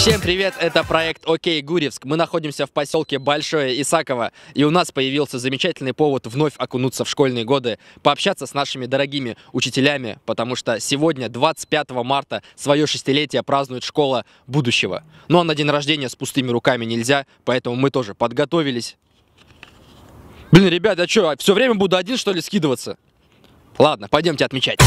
Всем привет, это проект «Окей, Гурьевск». Мы находимся в поселке Большое Исаково, и у нас появился замечательный повод вновь окунуться в школьные годы, пообщаться с нашими дорогими учителями, потому что сегодня, 25 марта, свое 6-летие празднует школа будущего. Ну а на день рождения с пустыми руками нельзя, поэтому мы тоже подготовились. Блин, ребят, я что, все время буду один, что ли, скидываться? Ладно, пойдемте отмечать.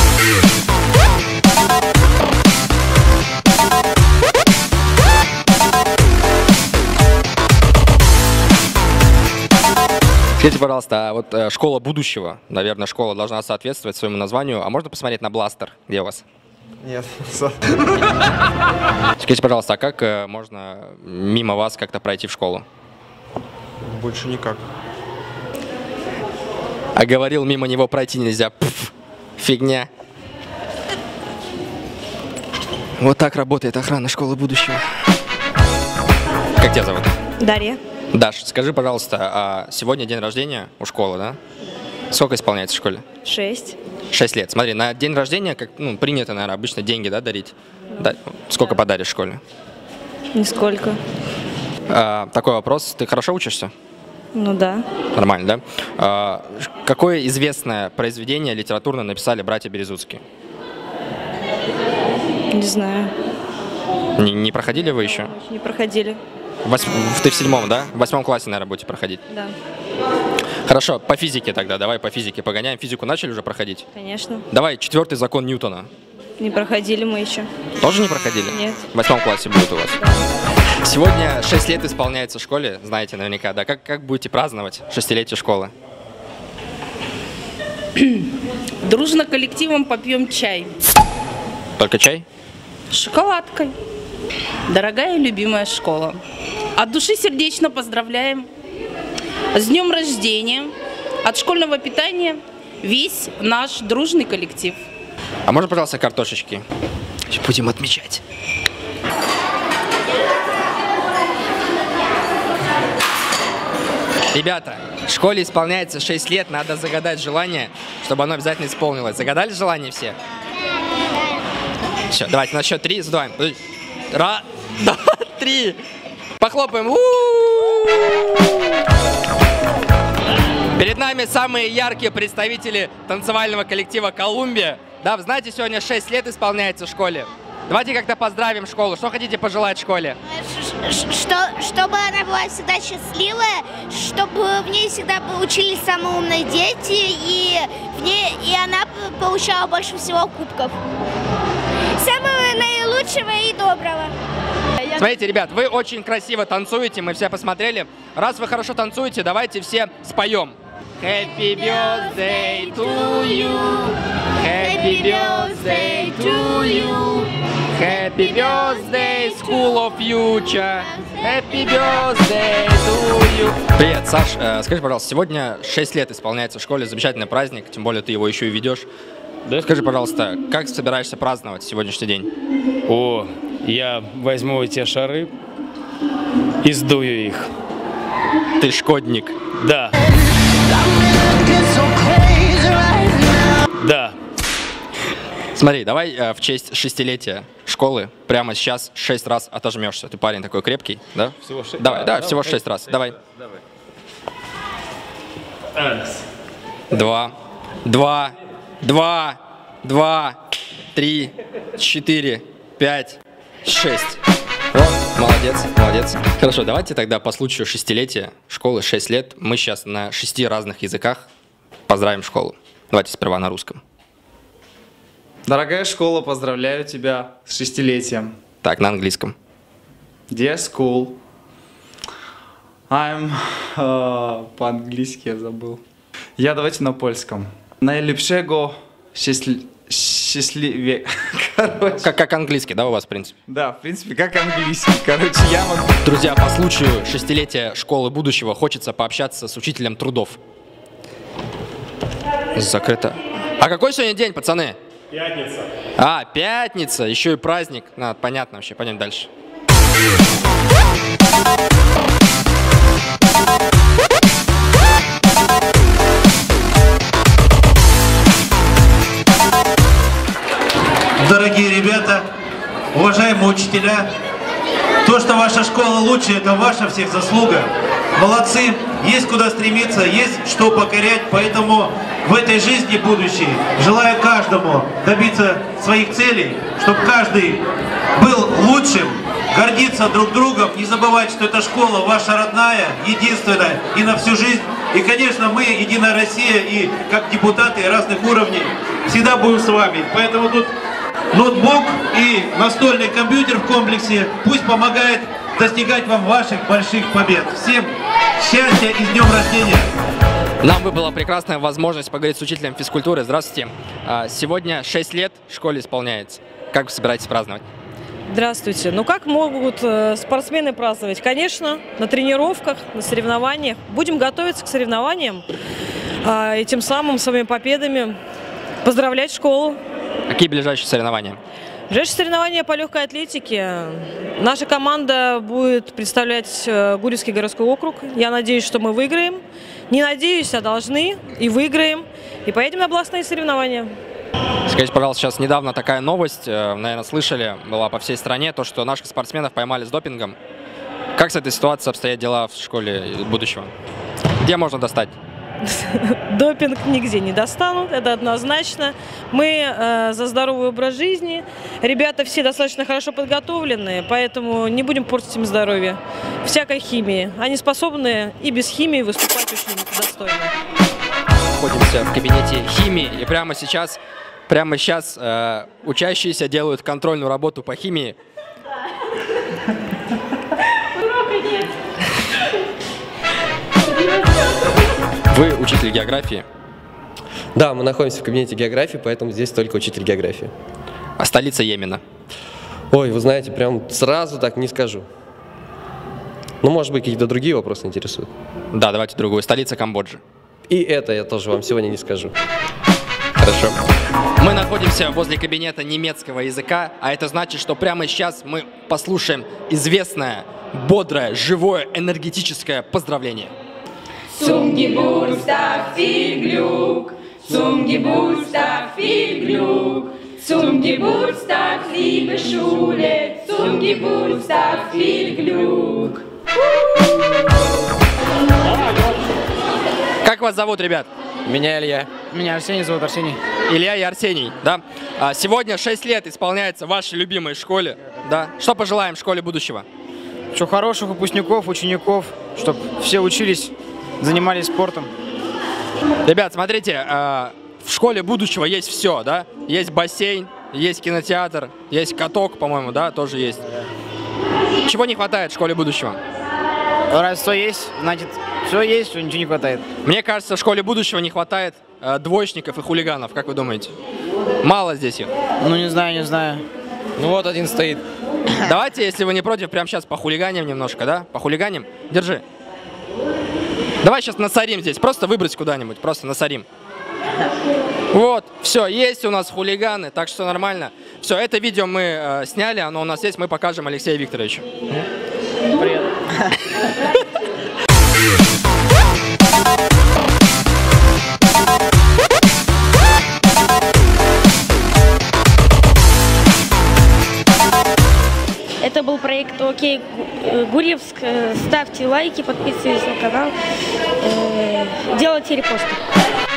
Скажите, пожалуйста, а вот школа будущего, наверное, школа должна соответствовать своему названию. А можно посмотреть на бластер? Где у вас? Нет. Скажите, пожалуйста, а как можно мимо вас как-то пройти в школу? Больше никак. А говорил, мимо него пройти нельзя. Пф, фигня. Вот так работает охрана школы будущего. Как тебя зовут? Дарья. Даш, скажи, пожалуйста, а сегодня день рождения у школы, да? Сколько исполняется в школе? 6. 6 лет. Смотри, на день рождения, как принято, наверное, обычно деньги, да, дарить? Да. Сколько подаришь в школе? Нисколько. Такой вопрос. Ты хорошо учишься? Ну да. Нормально, да? Какое известное произведение литературно написали братья Березутские? Не знаю. Не проходили вы еще? Не проходили. Ты в 7-м, да? В 8 классе, наверное, будете проходить? Да. Хорошо, по физике тогда. Давай по физике погоняем. Физику начали уже проходить? Конечно. Давай, 4-й закон Ньютона. Не проходили мы еще. Тоже не проходили? Нет. В 8 классе будет у вас? Да. Сегодня 6 лет исполняется в школе, знаете наверняка, да? Как будете праздновать 6-летие школы? Дружно коллективом попьем чай. Только чай? С шоколадкой. Дорогая и любимая школа, от души сердечно поздравляем с днем рождения, от школьного питания весь наш дружный коллектив. А можно, пожалуйста, картошечки? Будем отмечать. Ребята, в школе исполняется 6 лет, надо загадать желание, чтобы оно обязательно исполнилось. Загадали желание все? Все, давайте на счет 3 задуваем. 1, 2, 3. Похлопаем. Перед нами самые яркие представители танцевального коллектива «Колумбия». Да, вы знаете, сегодня 6 лет исполняется в школе. Давайте как-то поздравим школу. Что хотите пожелать школе? Чтобы она была всегда счастливая, чтобы в ней всегда учились самые умные дети, и она получала больше всего кубков. Самого наилучшего и доброго. Смотрите, ребят, вы очень красиво танцуете, мы все посмотрели. Раз вы хорошо танцуете, давайте все споем. Happy birthday to you, happy birthday to you, happy birthday school of future, happy birthday to you. Привет, Саш, скажи, пожалуйста, сегодня 6 лет исполняется в школе, замечательный праздник, тем более ты его еще и ведешь. Да? Скажи, пожалуйста, как собираешься праздновать сегодняшний день? О, я возьму эти шары и сдую их. Ты шкодник. Да. Да. Смотри, давай в честь 6-летия школы прямо сейчас 6 раз отожмешься. Ты парень такой крепкий, да? Всего 6? Давай, да, всего 6 раз. Давай. Раз. 2, 2, 2, 2, 3, 4, 5, 6. Вот, молодец, молодец. Хорошо, давайте тогда по случаю 6-летия школы, 6 лет, мы сейчас на 6 разных языках поздравим школу. Давайте сперва на русском. Дорогая школа, поздравляю тебя с 6-летием. Так, на английском. Dear school, I'm... по-английски я забыл. Давайте на польском. Najlepszego счастливее. Короче. Как английский, да, у вас, в принципе? Да, в принципе, как английский. Короче, я могу... Друзья, по случаю 6-летия школы будущего хочется пообщаться с учителем трудов. Закрыто. А какой сегодня день, пацаны? Пятница. А, пятница, еще и праздник. Понятно вообще, пойдем дальше. Дорогие ребята, уважаемые учителя, То, что ваша школа лучше, это ваша всех заслуга. Молодцы, есть куда стремиться, есть что покорять, поэтому в этой жизни будущей желаю каждому добиться своих целей, чтобы каждый был лучшим, гордиться друг другом, не забывать, что эта школа ваша родная, единственная и на всю жизнь. И, конечно, мы, Единая Россия, и как депутаты разных уровней, всегда будем с вами. Поэтому тут ноутбук и настольный компьютер в комплексе пусть помогает достигать вам ваших больших побед. Всем счастья и с днем рождения! Нам выпала прекрасная возможность поговорить с учителем физкультуры. Здравствуйте. Сегодня 6 лет школе исполняется. Как вы собираетесь праздновать? Здравствуйте. Ну как могут спортсмены праздновать? Конечно, на тренировках, на соревнованиях. Будем готовиться к соревнованиям и тем самым своими победами поздравлять школу. Какие ближайшие соревнования? Ближайшие соревнования по легкой атлетике. Наша команда будет представлять Гурьевский городской округ. Я надеюсь, что мы выиграем. Не надеюсь, а должны. И выиграем. И поедем на областные соревнования. Скажите, пожалуйста, сейчас недавно такая новость, наверное, слышали, была по всей стране, то, что наших спортсменов поймали с допингом. Как с этой ситуацией обстоят дела в школе будущего? Где можно достать? Допинг нигде не достанут, это однозначно. Мы за здоровый образ жизни. Ребята все достаточно хорошо подготовленные, поэтому не будем портить им здоровье всякой химии. Они способны и без химии выступать очень достойно. Находимся в кабинете химии, и прямо сейчас учащиеся делают контрольную работу по химии. Вы учитель географии? Да, мы находимся в кабинете географии, поэтому здесь только учитель географии. А столица Йемена? Ой, вы знаете, прям сразу так не скажу. Ну, может быть, какие-то другие вопросы интересуют. Да, давайте другую. Столица Камбоджи. И это я тоже вам сегодня не скажу. Хорошо. Мы находимся возле кабинета немецкого языка, а это значит, что прямо сейчас мы послушаем известное, бодрое, живое, энергетическое поздравление. Zum Geburtstag viel Glück, zum Geburtstag viel Glück, zum Geburtstag liebe Schule, zum Geburtstag viel Glück. Как вас зовут, ребят? Меня Илья. Меня Арсений зовут, Арсений. Илья и Арсений, да. Сегодня 6 лет исполняется в вашей любимой школе, да. Что пожелаем школе будущего? Что хороших выпускников, учеников, чтобы все учились, занимались спортом. Ребят, смотрите, в школе будущего есть все, да. Есть бассейн, есть кинотеатр, есть каток, по-моему, да, тоже есть. Чего не хватает в школе будущего? Раз все есть, значит, все есть, что ничего не хватает. Мне кажется, в школе будущего не хватает двоечников и хулиганов, как вы думаете? Мало здесь их. Ну, не знаю. Ну вот один стоит. Давайте, если вы не против, прямо сейчас похулиганим немножко, да? Похулиганим? Держи. Давай сейчас насорим здесь, просто выбрось куда-нибудь, просто насорим. Вот, все, есть у нас хулиганы, так что нормально. Все, это видео мы сняли, оно у нас есть, мы покажем Алексею Викторовичу. Привет. Это был проект «Окей Гурьевск». Ставьте лайки, подписывайтесь на канал, делайте репосты.